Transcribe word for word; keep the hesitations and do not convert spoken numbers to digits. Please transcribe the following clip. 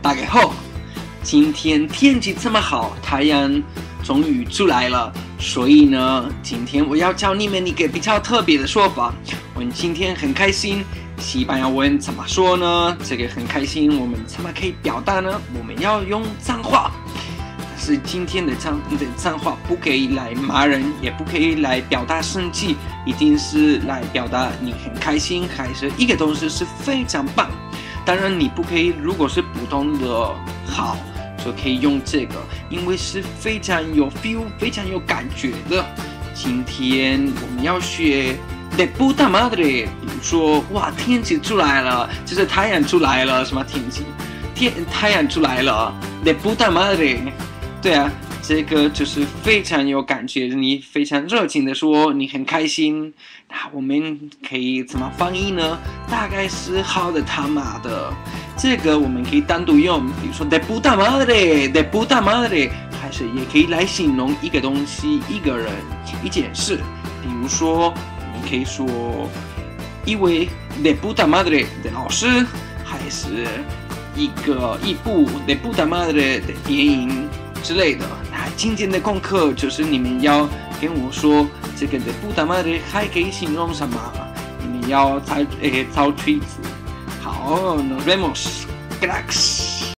大家好，今天天气这么好，太阳终于出来了，所以呢，今天我要教你们一个比较特别的说法。我们今天很开心，西班牙文怎么说呢？这个很开心，我们怎么可以表达呢？我们要用脏话。但是今天的脏的脏话不可以来骂人，也不可以来表达生气，一定是来表达你很开心，还是一个东西是非常棒。当然，你不可以，如果是普通的好，就可以用这个，因为是非常有 feel、非常有感觉的。今天我们要学 de puta madre， 比如说，哇，天气出来了，就是太阳出来了，什么天气？天太阳出来了 ，de puta madre。对啊，这个就是非常有感觉，你非常热情的说你很开心。那我们可以怎么翻译呢？大概是好的他妈的。这个我们可以单独用，比如说 de puta madre，de puta madre， 还是也可以来形容一个东西、一个人、一件事。比如说，你可以说一位 de puta madre 的老师，还是一个一部 de puta madre 的电影。之类的，那今天的功课就是你们要跟我说这个的puta madre还可以形容什么？你们要找诶找句子。好 ，nos vemos，cracks。